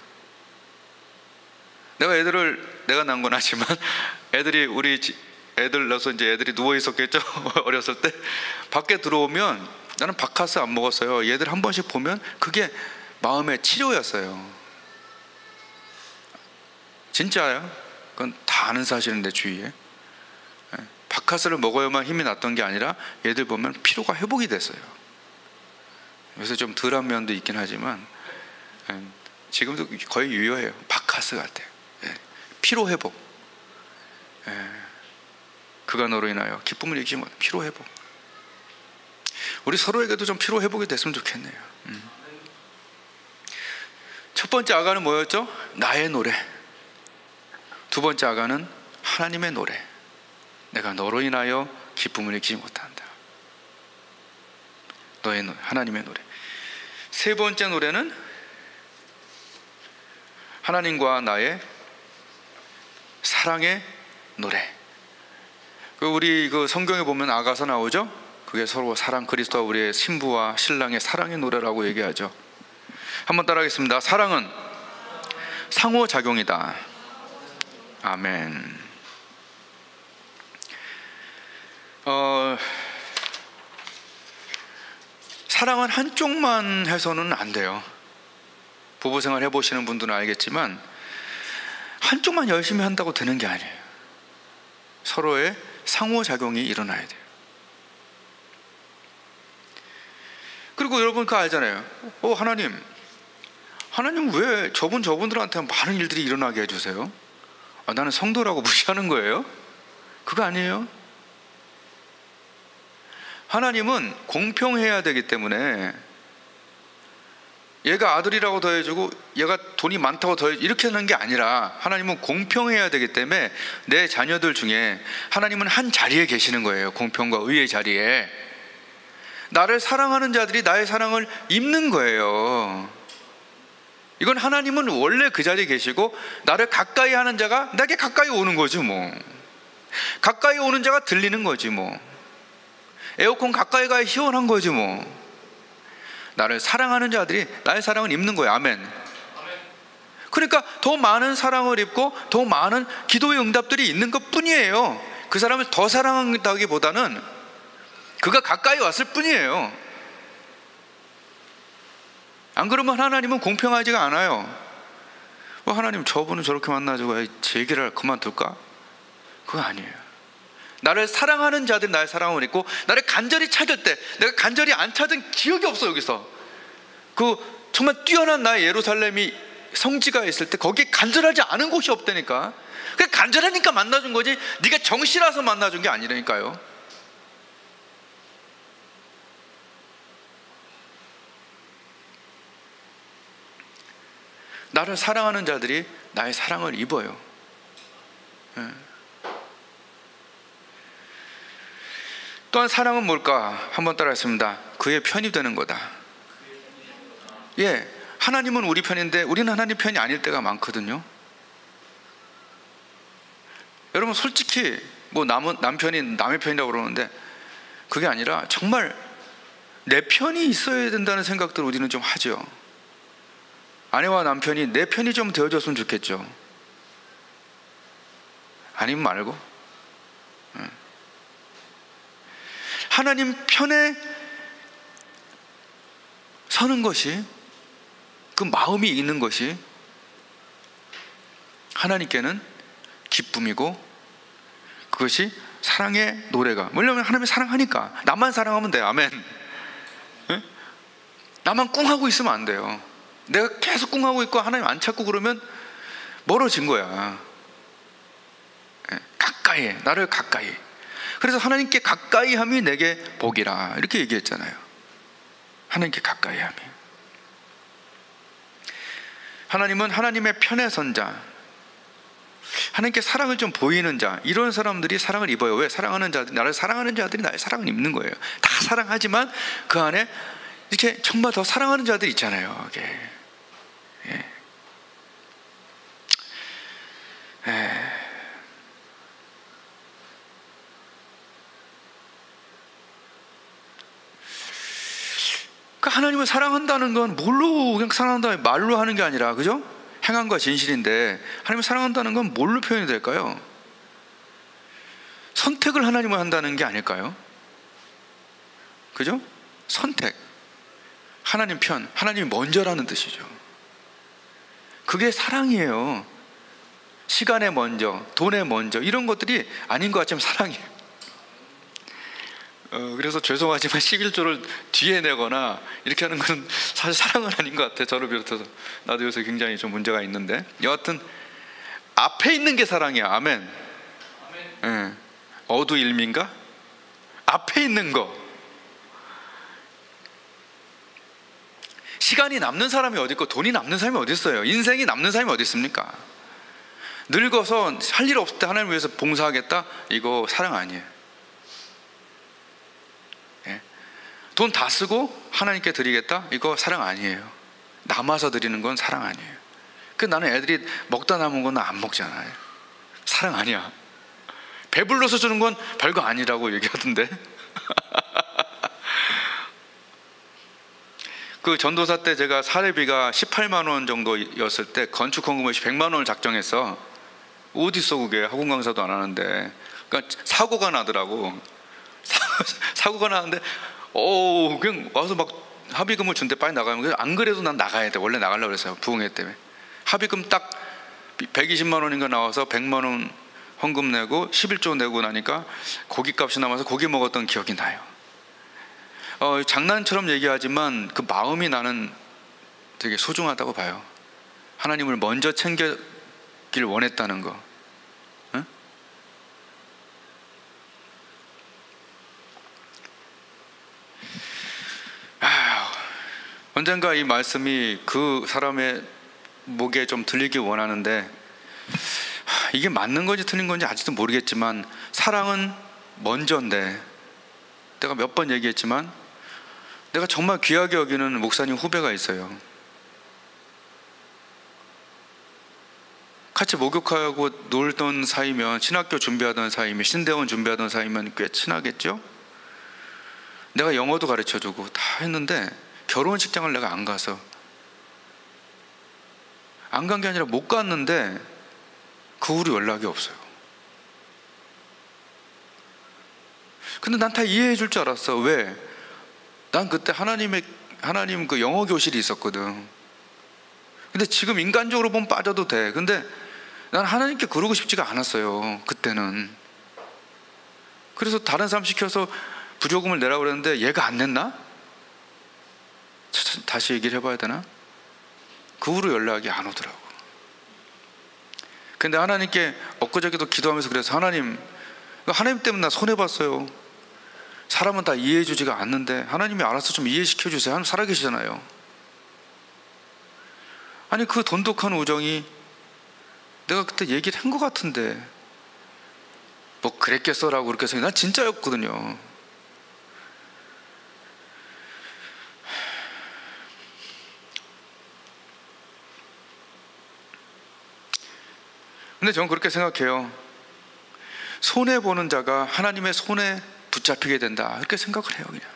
내가 애들을, 내가 낳은 건 아니지만 애들이, 우리 애들 낳아서 이제 애들이 누워 있었겠죠. 어렸을 때 밖에 들어오면 나는 바카스 안 먹었어요. 얘들 한 번씩 보면 그게 마음의 치료였어요. 진짜예요. 그건 다 아는 사실인데 주위에. 바카스를 먹어야만 힘이 났던 게 아니라 얘들 보면 피로가 회복이 됐어요. 요새 좀 덜한 면도 있긴 하지만 지금도 거의 유효해요. 바카스 같아요. 피로 회복. 그가 너로 인하여 기쁨을 이기지 못한 피로 회복. 우리 서로에게도 좀 피로 회복이 됐으면 좋겠네요. 음. 첫 번째 아가는 뭐였죠? 나의 노래. 두 번째 아가는 하나님의 노래. 내가 너로 인하여 기쁨을 잊지 못한다. 너의 노래, 하나님의 노래. 세 번째 노래는 하나님과 나의 사랑의 노래. 우리 그 성경에 보면 아가서 나오죠? 그게 서로 사랑, 그리스도와 우리의 신부와 신랑의 사랑의 노래라고 얘기하죠. 한번 따라하겠습니다. 사랑은 상호작용이다. 아멘. 어, 사랑은 한쪽만 해서는 안 돼요. 부부생활 해보시는 분들은 알겠지만 한쪽만 열심히 한다고 되는 게 아니에요. 서로의 상호작용이 일어나야 돼요. 그리고 여러분 그거 알잖아요. 어, 하나님 하나님 왜 저분 저분들한테 많은 일들이 일어나게 해주세요? 아, 나는 성도라고 무시하는 거예요? 그거 아니에요. 하나님은 공평해야 되기 때문에 얘가 아들이라고 더해주고 얘가 돈이 많다고 더해주고 이렇게 하는 게 아니라 하나님은 공평해야 되기 때문에 내 자녀들 중에 하나님은 한 자리에 계시는 거예요. 공평과 의의 자리에. 나를 사랑하는 자들이 나의 사랑을 입는 거예요. 이건 하나님은 원래 그 자리에 계시고 나를 가까이 하는 자가 내게 가까이 오는 거지 뭐. 가까이 오는 자가 들리는 거지 뭐. 에어컨 가까이 가야 시원한 거지 뭐. 나를 사랑하는 자들이 나의 사랑을 입는 거예요. 아멘. 그러니까 더 많은 사랑을 입고 더 많은 기도의 응답들이 있는 것 뿐이에요. 그 사람을 더 사랑한다기보다는 그가 가까이 왔을 뿐이에요. 안 그러면 하나님은 공평하지가 않아요. 뭐 하나님 저분은 저렇게 만나주고 제 얘기를 그만둘까? 그거 아니에요. 나를 사랑하는 자들이 나의 사랑을 입고 나를 간절히 찾을 때 내가 간절히 안 찾은 기억이 없어. 여기서 그 정말 뛰어난 나의 예루살렘이 성지가 있을 때 거기에 간절하지 않은 곳이 없다니까. 그냥 간절하니까 만나준 거지 네가 정실라서 만나준 게 아니라니까요. 나를 사랑하는 자들이 나의 사랑을 입어요. 예. 또한 사랑은 뭘까? 한번 따라했습니다. 그의 편이 되는 거다. 예, 하나님은 우리 편인데 우리는 하나님 편이 아닐 때가 많거든요. 여러분 솔직히 뭐 남은, 남편이 남의 편이라고 그러는데 그게 아니라 정말 내 편이 있어야 된다는 생각들 우리는 좀 하죠. 아내와 남편이 내 편이 좀 되어줬으면 좋겠죠. 아니면 말고 하나님 편에 서는 것이, 그 마음이 있는 것이 하나님께는 기쁨이고 그것이 사랑의 노래가, 왜냐하면 하나님이 사랑하니까. 나만 사랑하면 돼요. 아멘. 네? 나만 꿍하고 있으면 안 돼요. 내가 계속 꿍하고 있고 하나님 안 찾고 그러면 멀어진 거야. 가까이 해. 나를 가까이 해. 그래서 하나님께 가까이 함이 내게 복이라 이렇게 얘기했잖아요. 하나님께 가까이 함이. 하나님은 하나님의 편에 선 자, 하나님께 사랑을 좀 보이는 자, 이런 사람들이 사랑을 입어요. 왜? 사랑하는 자들, 나를 사랑하는 자들이 나의 사랑을 입는 거예요. 다 사랑하지만 그 안에 이렇게 정말 더 사랑하는 자들이 있잖아요. 이게. 예. 예. 그러니까 하나님을 사랑한다는 건 뭘로 그냥 사랑한다 말로 하는 게 아니라, 그죠? 행함과 진실인데 하나님을 사랑한다는 건 뭘로 표현이 될까요? 선택을 하나님을 한다는 게 아닐까요? 그죠? 선택. 하나님 편, 하나님이 먼저라는 뜻이죠. 그게 사랑이에요. 시간에 먼저, 돈에 먼저, 이런 것들이 아닌 것 같지만 사랑이에요. 어, 그래서 죄송하지만 십일 조를 뒤에 내거나 이렇게 하는 건 사실 사랑은 아닌 것 같아요. 저를 비롯해서. 나도 요새 굉장히 좀 문제가 있는데, 여하튼 앞에 있는 게 사랑이야. 아멘. 예. 어두일민가? 앞에 있는 거. 시간이 남는 사람이 어디 있고 돈이 남는 사람이 어디 있어요? 인생이 남는 사람이 어디 있습니까? 늙어서 할 일 없을 때 하나님을 위해서 봉사하겠다? 이거 사랑 아니에요. 예. 돈 다 쓰고 하나님께 드리겠다? 이거 사랑 아니에요. 남아서 드리는 건 사랑 아니에요. 그 나는 애들이 먹다 남은 건 안 먹잖아요. 사랑 아니야. 배불러서 주는 건 별거 아니라고 얘기하던데. 그 전도사 때 제가 사례비가 십팔만 원 정도였을 때 건축 헌금을 백만 원을 작정했어. 어딨어 그게. 학원 강사도 안 하는데. 그러니까 사고가 나더라고. 사고가 나는데 어 그냥 와서 막 합의금을 준대. 빨리 나가면. 안 그래도 난 나가야 돼. 원래 나가려고 그랬어요. 부흥회 때문에. 합의금 딱 백이십만 원인가 나와서 백만 원 헌금 내고 십일 조 내고 나니까 고깃값이 남아서 고기 먹었던 기억이 나요. 어, 장난처럼 얘기하지만 그 마음이 나는 되게 소중하다고 봐요. 하나님을 먼저 챙기길 원했다는 거. 응? 아, 언젠가 이 말씀이 그 사람의 목에 좀 들리길 원하는데, 이게 맞는 건지 틀린 건지 아직도 모르겠지만 사랑은 먼저인데, 내가 몇 번 얘기했지만 내가 정말 귀하게 여기는 목사님 후배가 있어요. 같이 목욕하고 놀던 사이면, 신학교 준비하던 사이면, 신대원 준비하던 사이면 꽤 친하겠죠? 내가 영어도 가르쳐주고 다 했는데 결혼식장을 내가 안 가서, 안 간 게 아니라 못 갔는데 그 후로 연락이 없어요. 근데 난 다 이해해 줄 줄 알았어. 왜? 난 그때 하나님의 하나님 그 영어 교실이 있었거든. 근데 지금 인간적으로 보면 빠져도 돼. 근데 난 하나님께 그러고 싶지가 않았어요. 그때는. 그래서 다른 사람 시켜서 부조금을 내라고 그랬는데 얘가 안 냈나? 다시 얘기를 해봐야 되나? 그 후로 연락이 안 오더라고. 근데 하나님께 엊그저께도 기도하면서 그래서, 하나님, 하나님 때문에 나 손해봤어요. 사람은 다 이해해주지가 않는데 하나님이 알아서 좀 이해시켜주세요. 하나님 살아계시잖아요. 아니 그 돈독한 우정이, 내가 그때 얘기를 한 것 같은데 뭐 그랬겠어라고 그렇게 생각해. 난 진짜였거든요. 근데 저는 그렇게 생각해요. 손해보는 자가 하나님의 손에 붙잡히게 된다, 이렇게 생각을 해요. 그냥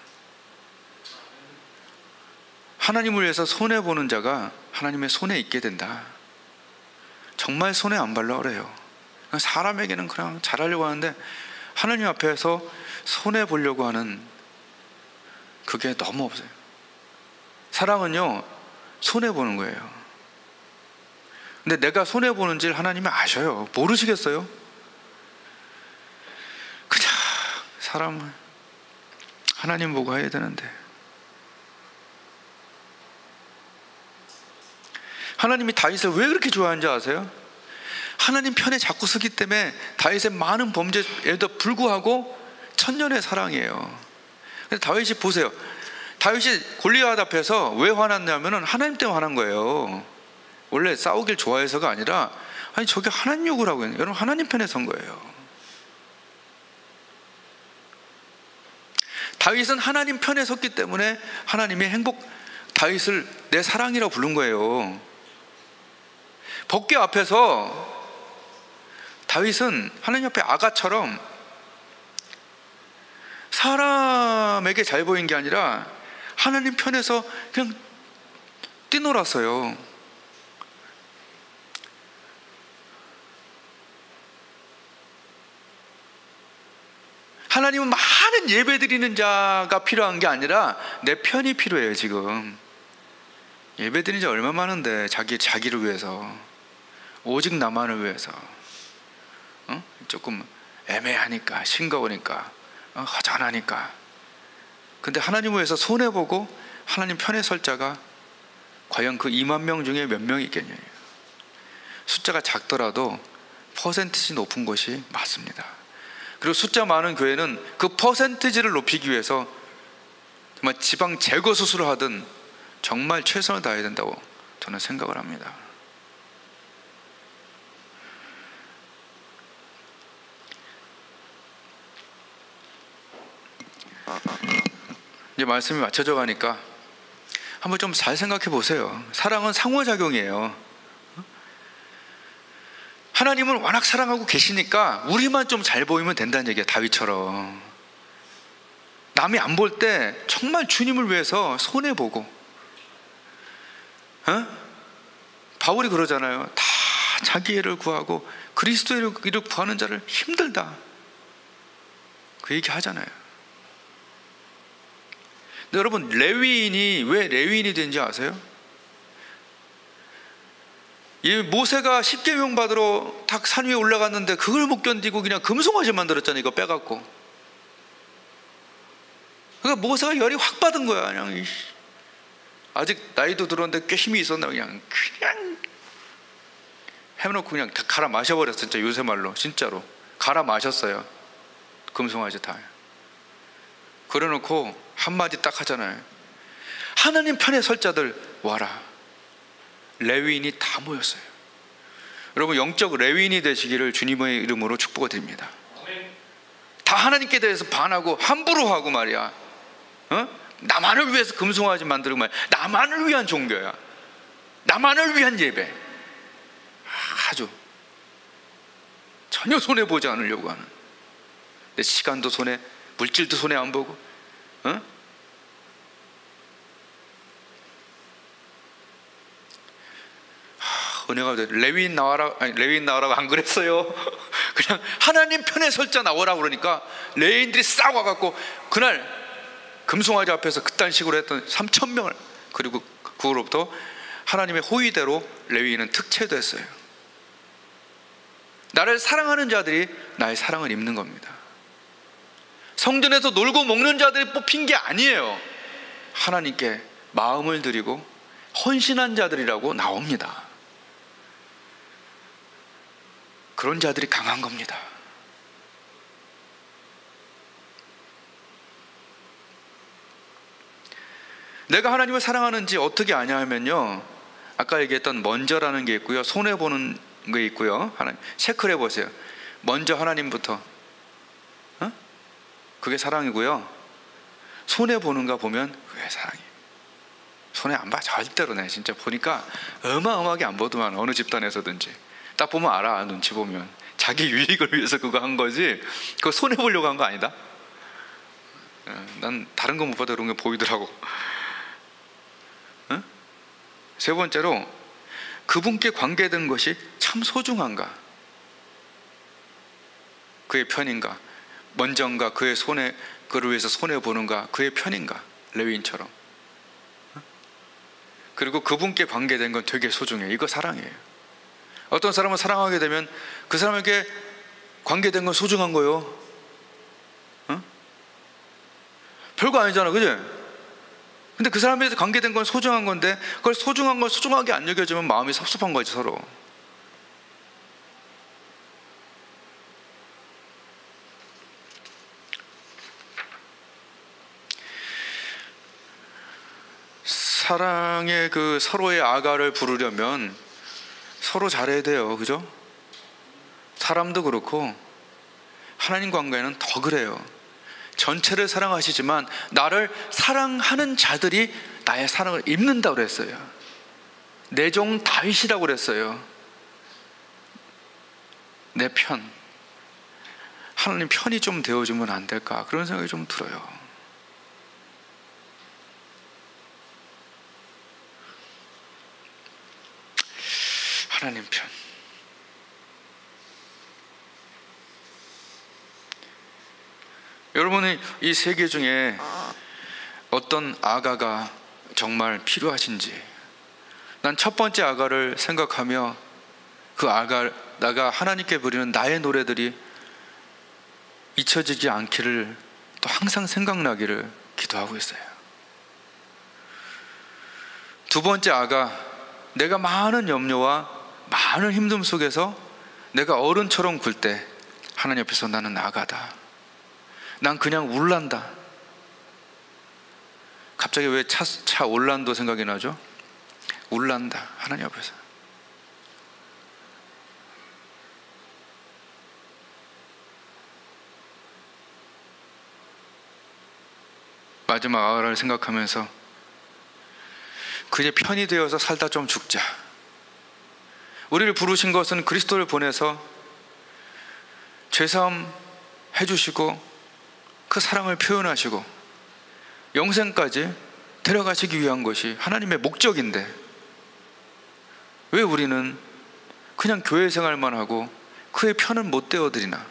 하나님을 위해서 손해보는 자가 하나님의 손에 있게 된다. 정말 손에 안 발라 그래요. 사람에게는 그냥 잘하려고 하는데 하나님 앞에서 손해보려고 하는 그게 너무 없어요. 사랑은요, 손해보는 거예요. 근데 내가 손해보는지를 하나님이 아셔요. 모르시겠어요? 그냥 사람을 하나님 보고 해야 되는데. 하나님이 다윗을 왜 그렇게 좋아하는지 아세요? 하나님 편에 자꾸 서기 때문에 다윗의 많은 범죄에도 불구하고 천년의 사랑이에요. 근데 다윗이 보세요. 다윗이 골리앗 앞에서 왜 화났냐면은 하나님 때문에 화난 거예요. 원래 싸우길 좋아해서가 아니라, 아니 저게 하나님 욕을 하고 있는, 여러분 하나님 편에 선 거예요. 다윗은 하나님 편에 섰기 때문에 하나님이 행복, 다윗을 내 사랑이라고 부른 거예요. 법궤 앞에서 다윗은 하나님 앞에 아가처럼 사람에게 잘 보인 게 아니라 하나님 편에서 그냥 뛰놀았어요. 하나님은 많은 예배 드리는 자가 필요한 게 아니라 내 편이 필요해요. 지금 예배 드리는 자 얼마 많은데, 자기, 자기를 위해서, 오직 나만을 위해서, 어? 조금 애매하니까, 싱거우니까, 어? 허전하니까. 근데 하나님을 위해서 손해보고 하나님 편에 설 자가 과연 그 이만 명 중에 몇 명이 있겠냐. 숫자가 작더라도 퍼센티지 높은 것이 맞습니다. 그리고 숫자 많은 교회는 그 퍼센티지를 높이기 위해서 정말 지방 제거 수술을 하든 정말 최선을 다해야 된다고 저는 생각을 합니다. 이제 말씀이 맞춰져 가니까 한번 좀 잘 생각해 보세요. 사랑은 상호작용이에요. 하나님은 워낙 사랑하고 계시니까 우리만 좀 잘 보이면 된다는 얘기야. 다윗처럼 남이 안 볼 때 정말 주님을 위해서 손해보고, 어? 바울이 그러잖아요. 다 자기 애를 구하고 그리스도의 일을 구하는 자를 힘들다, 그 얘기 하잖아요. 근데 여러분, 레위인이 왜 레위인이 된지 아세요? 이 모세가 십계명 받으러 딱 산 위에 올라갔는데 그걸 못 견디고 그냥 금송아지 만들었잖아요. 이거 빼갖고. 그러니까 모세가 열이 확 받은 거야. 그냥 아직 나이도 들었는데 꽤 힘이 있었나, 그냥 그냥 해놓고 그냥 다 갈아 마셔버렸어. 진짜 요새 말로 진짜로 갈아 마셨어요. 금송아지 다. 그래놓고 한마디 딱 하잖아요. 하나님 편에 설 자들 와라. 레위인이 다 모였어요. 여러분, 영적 레위인이 되시기를 주님의 이름으로 축복을 드립니다. 다 하나님께 대해서 반하고 함부로 하고 말이야, 어? 나만을 위해서 금송아지 만들고 말이야. 나만을 위한 종교야. 나만을 위한 예배. 아주 전혀 손해보지 않으려고 하는, 내 시간도 손해, 물질도 손해 안 보고, 어? 은혜가 돼. 레위인 나와라, 아니 레위인 나와라고 안 그랬어요. 그냥 하나님 편에 설자 나오라 그러니까 레위인들이 싹 와갖고 그날 금송아지 앞에서 그딴 식으로 했던 삼천 명을, 그리고 그로부터 하나님의 호의대로 레위인은 특채됐어요. 나를 사랑하는 자들이 나의 사랑을 입는 겁니다. 성전에서 놀고 먹는 자들이 뽑힌 게 아니에요. 하나님께 마음을 드리고 헌신한 자들이라고 나옵니다. 그런 자들이 강한 겁니다. 내가 하나님을 사랑하는지 어떻게 아냐 하면요, 아까 얘기했던 먼저라는 게 있고요, 손해보는 게 있고요. 하나님 체크를 해보세요. 먼저 하나님부터, 어? 그게 사랑이고요, 손해보는가 보면 그게 사랑이에요. 손해 안 봐, 절대로. 내 진짜 보니까 어마어마하게 안 보더만, 어느 집단에서든지 딱 보면 알아. 눈치 보면 자기 유익을 위해서 그거 한 거지, 그거 손해보려고 한 거 아니다. 난 다른 거 못 봐도 그런 게 보이더라고. 어? 세 번째로, 그분께 관계된 것이 참 소중한가, 그의 편인가, 먼저인가, 그의 손해, 그를 위해서 손해보는가, 그의 편인가, 레위인처럼. 어? 그리고 그분께 관계된 건 되게 소중해. 이거 사랑이에요. 어떤 사람을 사랑하게 되면 그 사람에게 관계된 건 소중한 거예요. 어? 별거 아니잖아, 그지? 근데 그 사람에서 관계된 건 소중한 건데 그걸 소중한 걸 소중하게 안 여겨주면 마음이 섭섭한 거지 서로. 사랑의 그 서로의 아가를 부르려면 서로 잘해야 돼요. 그죠? 사람도 그렇고 하나님 관계는 더 그래요. 전체를 사랑하시지만 나를 사랑하는 자들이 나의 사랑을 입는다고 그랬어요. 내 종 다윗이라고 그랬어요. 내 편, 하나님 편이 좀 되어주면 안 될까, 그런 생각이 좀 들어요. 하나님 편. 여러분은 이 세계 중에 어떤 아가가 정말 필요하신지, 난 첫 번째 아가를 생각하며 그 아가, 나가 하나님께 부르는 나의 노래들이 잊혀지지 않기를, 또 항상 생각나기를 기도하고 있어요. 두 번째 아가, 내가 많은 염려와 많은 힘듦 속에서 내가 어른처럼 굴 때 하나님 앞에서 나는 아가다, 난 그냥 울란다. 갑자기 왜 차, 차 올란도 생각이 나죠? 울란다, 하나님 앞에서. 마지막 아가를 생각하면서 그의 편이 되어서 살다 좀 죽자. 우리를 부르신 것은 그리스도를 보내서 죄사함 해주시고 그 사랑을 표현하시고 영생까지 데려가시기 위한 것이 하나님의 목적인데, 왜 우리는 그냥 교회 생활만 하고 그의 편은 못 되어드리나?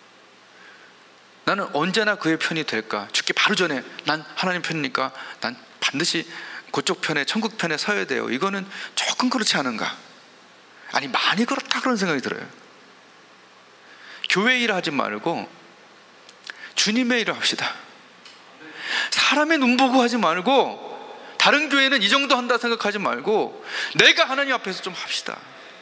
나는 언제나 그의 편이 될까? 죽기 바로 전에 난 하나님 편이니까 난 반드시 그쪽 편에, 천국 편에 서야 돼요. 이거는 조금 그렇지 않은가? 아니, 많이 그렇다, 그런 생각이 들어요. 교회 일 하지 말고 주님의 일을 합시다. 사람의 눈 보고 하지 말고, 다른 교회는 이 정도 한다 생각하지 말고 내가 하나님 앞에서 좀 합시다.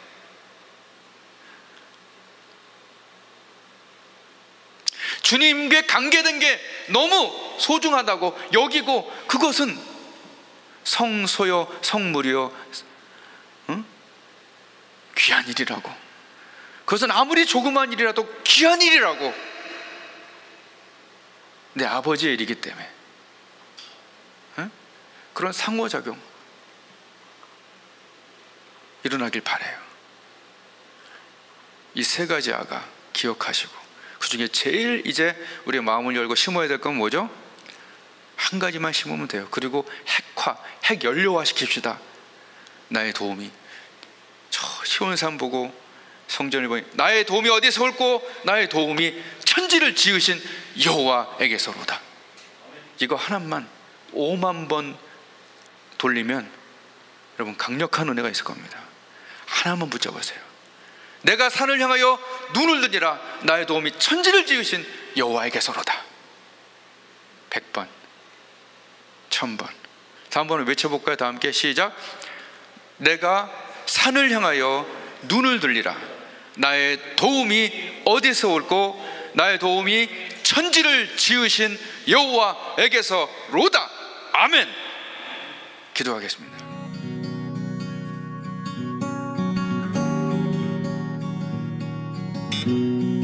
주님께 관계된 게 너무 소중하다고 여기고, 그것은 성소요 성물이요, 응? 귀한 일이라고. 그것은 아무리 조그만 일이라도 귀한 일이라고. 내 아버지의 일이기 때문에. 응? 그런 상호작용 일어나길 바라요. 이 세 가지 아가 기억하시고, 그 중에 제일 이제 우리의 마음을 열고 심어야 될 건 뭐죠? 한 가지만 심으면 돼요. 그리고 핵화, 핵연료화 시킵시다. 나의 도움이, 저 시온산 보고 성전을 보니 나의 도움이 어디서 올고 나의 도움이 천지를 지으신 여호와에게서로다. 이거 하나만 오만 번 돌리면 여러분 강력한 은혜가 있을 겁니다. 하나만 붙잡으세요. 내가 산을 향하여 눈을 드니라, 나의 도움이 천지를 지으신 여호와에게서로다. 백 번, 천 번. 다음 번을 외쳐볼까요? 다 함께 시작. 내가 산을 향하여 눈을 들리라, 나의 도움이 어디서 올고 나의 도움이 천지를 지으신 여호와에게서로다. 아멘. 기도하겠습니다. thank you